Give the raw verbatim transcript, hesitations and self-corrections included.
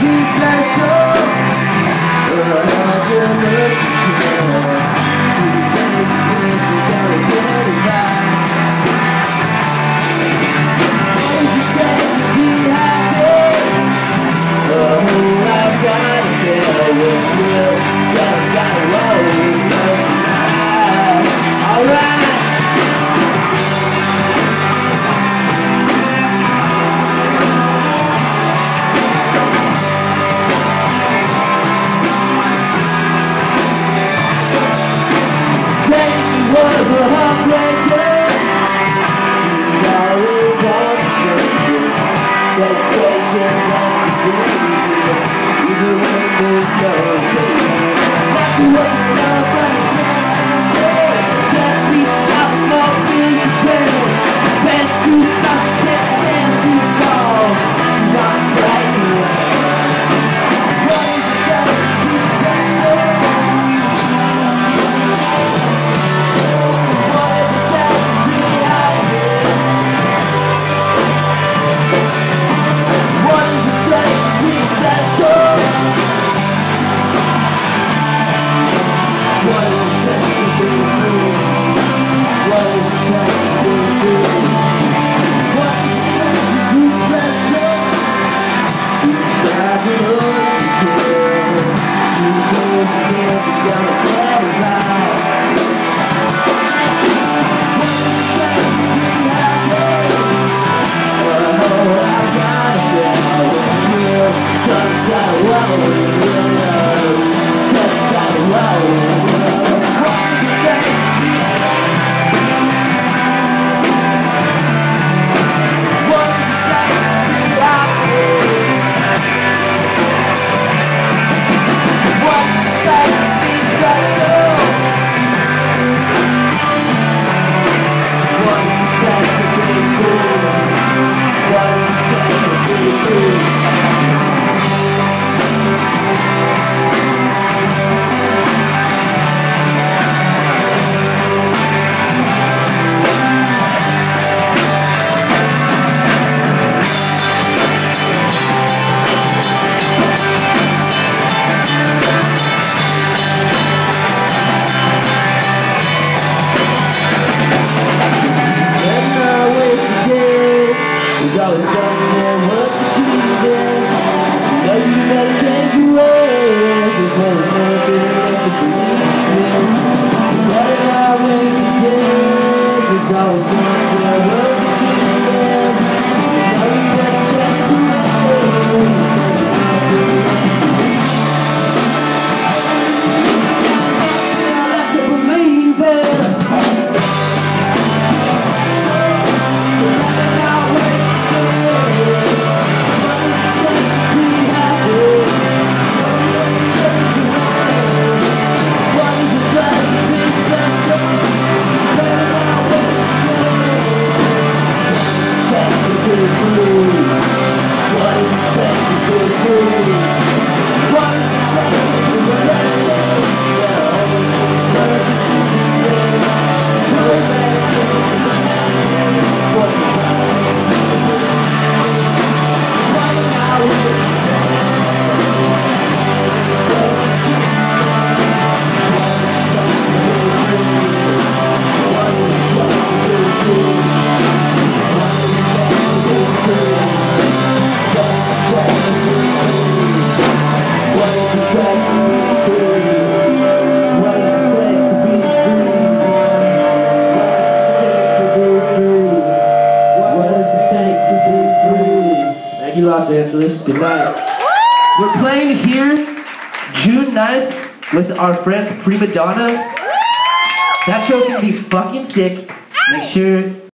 be special. Well, I had to learn to care. Two days the dishes gotta get it right. What does it take to be happy? The whole life gotta feel with you. Just gotta roll with you tonight. Alright. Was a heartbreaker. She's always born to save you. Celebrations and the days, even when there's no occasion. Not to wake up on a day, ten feet shop, no bills to pay. Best to stop, can't stand to fall. She's not breaking away. What is it that is special? There's always something worth achieving. You know you better change your ways before there's nothing left to believe in. Better not waste your days. There's always something worth achieving. You know you better change your ways. I have to believe it. Thank you, Los Angeles. Good night. We're playing here June ninth with our friends Prima Donna. That show's gonna be fucking sick. Make sure